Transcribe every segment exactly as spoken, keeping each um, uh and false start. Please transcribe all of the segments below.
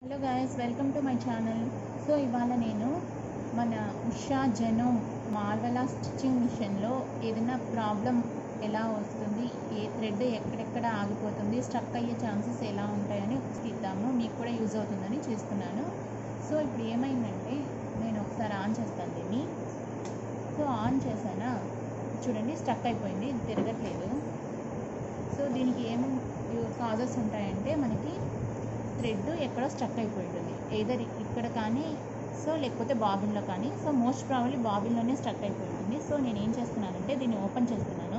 Hello guys, welcome to my channel. So ఇవాళ నేను మన ఉషా జెనోమ్ మార్వెలా స్టిచ్చింగ్ మిషన్లో ఏదైనా ప్రాబ్లం ఎలా వస్తుంది, ఏ థ్రెడ్ ఎక్కడెక్కడ ఆగిపోతుంది, స్ట్రక్ అయ్యే ఛాన్సెస్ ఎలా ఉంటాయని తీద్దాము. మీకు కూడా యూజ్ అవుతుందని చేస్తున్నాను. సో ఇప్పుడు ఏమైందంటే, నేను ఒకసారి ఆన్ చేస్తాను దీన్ని. సో ఆన్ చేశానా, చూడండి స్ట్రక్ అయిపోయింది, ఇది తిరగట్లేదు. సో దీనికి ఏం కాజెస్ ఉంటాయంటే, మనకి థ్రెడ్ ఎక్కడో స్ట్రక్ అయిపోయి ఉంటుంది, ఏదర్ ఇక్కడ కానీ సో లేకపోతే బాబిన్లో కానీ. సో మోస్ట్ ప్రాబబ్లీ బాబిన్లోనే స్ట్రక్ అయిపోయి ఉంటుంది. సో నేను ఏం చేస్తున్నానంటే, దీన్ని ఓపెన్ చేస్తున్నాను.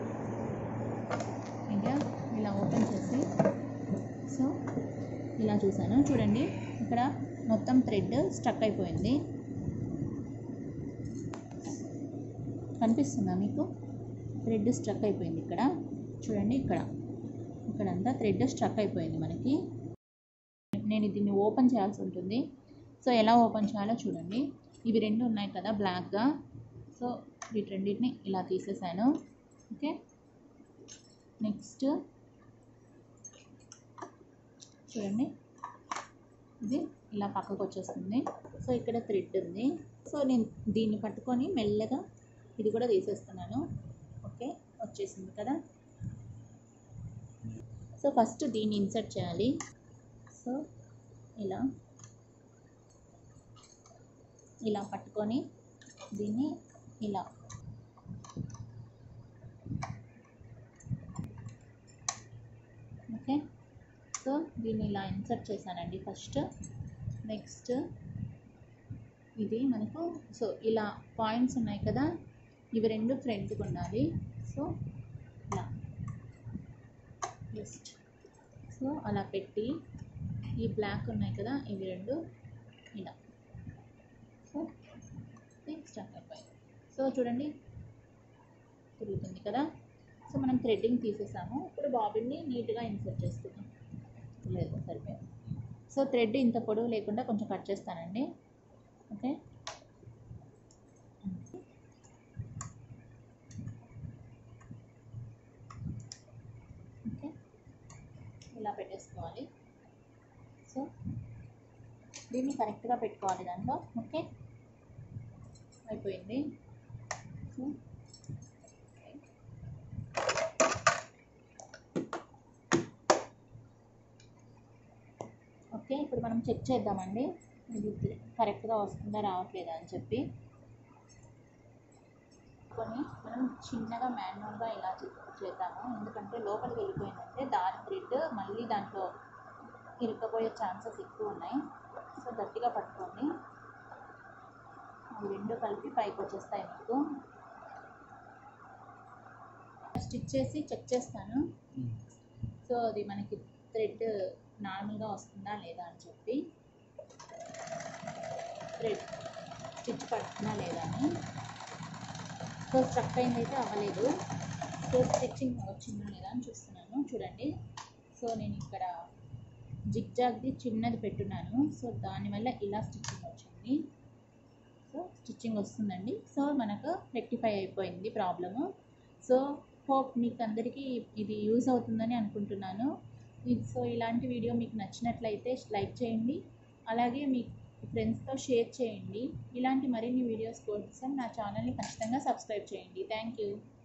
ఇంకా ఇలా ఓపెన్ చేసి సో ఇలా చూసాను, చూడండి ఇక్కడ మొత్తం థ్రెడ్ స్ట్రక్ అయిపోయింది. కనిపిస్తుందా మీకు? థ్రెడ్ స్ట్రక్ అయిపోయింది ఇక్కడ, చూడండి ఇక్కడ ఇక్కడంతా థ్రెడ్ స్ట్రక్ అయిపోయింది మనకి. నేను దీన్ని ఓపెన్ చేయాల్సి ఉంటుంది. సో ఎలా ఓపెన్ చేయాలో చూడండి. ఇవి రెండు ఉన్నాయి కదా బ్లాక్గా, సో వీటన్నిటిని ఇలా తీసేసాను. ఓకే, నెక్స్ట్ చూడండి, ఇది ఇలా పక్కకు వచ్చేస్తుంది. సో ఇక్కడ థ్రెడ్ ఉంది. సో నేను దీన్ని పట్టుకొని మెల్లగా ఇది కూడా తీసేస్తున్నాను. ఓకే, వచ్చేసింది కదా. సో ఫస్ట్ దీన్ని ఇన్సర్ట్ చేయాలి. సో ఇలా ఇలా పట్టుకొని దీన్ని ఇలా ఓకే. సో దీన్ని ఇలా ఇన్సర్ట్ చేశానండి ఫస్ట్. నెక్స్ట్ ఇది మనకు సో ఇలా పాయింట్స్ ఉన్నాయి కదా, ఇవి రెండు ఫ్రంట్కి ఉండాలి. సో ఇలా జస్ట్ సో అలా పెట్టి, ఈ బ్లాక్ ఉన్నాయి కదా ఇవి రెండు ఇలా సో స్ట్రక్ అయిపోయింది. సో చూడండి తిరుగుతుంది కదా. సో మనం థ్రెడ్డింగ్ తీసేసాము. ఇప్పుడు బాబిన్ని నీట్గా ఇన్సర్ట్ చేసుకుందాం. లేదు సరిపోయింది. సో థ్రెడ్ ఇంత పొడవు లేకుండా కొంచెం కట్ చేస్తానండి. ఓకే, ఓకే ఇలా పెట్టేసుకోవాలి. సో దీన్ని కరెక్ట్గా పెట్టుకోవాలి దాంట్లో. ఓకే, అయిపోయింది. సో ఓకే, ఇప్పుడు మనం చెక్ చేద్దామండి, ఇది కరెక్ట్గా వస్తుందా రావట్లేదా అని చెప్పి. కొన్ని మనం చిన్నగా మాన్యువల్గా ఇలా చేద్దాము, ఎందుకంటే లోపలికి వెళ్ళిపోయిందంటే దాని థ్రెడ్ మళ్ళీ దాంట్లో ఇరుక్కపోయే ఛాన్సెస్ ఎక్కువ ఉన్నాయి. సో గట్టిగా పట్టుకోండి, అవి రెండు కలిపి పైకి వచ్చేస్తాయి మీకు. స్టిచ్ చేసి చెక్ చేస్తాను. సో అది మనకి థ్రెడ్ నార్మల్గా వస్తుందా లేదా అని చెప్పి, థ్రెడ్ స్టిచ్ పడుతుందా లేదా అని. సో స్ట్రక్ అయిందైతే అవ్వలేదు. సో స్టిచ్చింగ్ వచ్చిందా లేదా అని చూస్తున్నాను. చూడండి, సో నేను ఇక్కడ జిగ్జాగ్ది చిన్నది పెట్టున్నాను. సో దానివల్ల ఇలా స్టిచ్చింగ్ వచ్చింది. సో స్టిచ్చింగ్ వస్తుందండి. సో మనకు రెక్టిఫై అయిపోయింది ప్రాబ్లము. సో హోప్ మీకు అందరికీ ఇది యూజ్ అవుతుందని అనుకుంటున్నాను. సో ఇలాంటి వీడియో మీకు నచ్చినట్లయితే లైక్ చేయండి, అలాగే మీ ఫ్రెండ్స్తో షేర్ చేయండి. ఇలాంటి మరిన్ని వీడియోస్ కోసం నా ఛానల్ని ఖచ్చితంగా సబ్స్క్రైబ్ చేయండి. Thank you.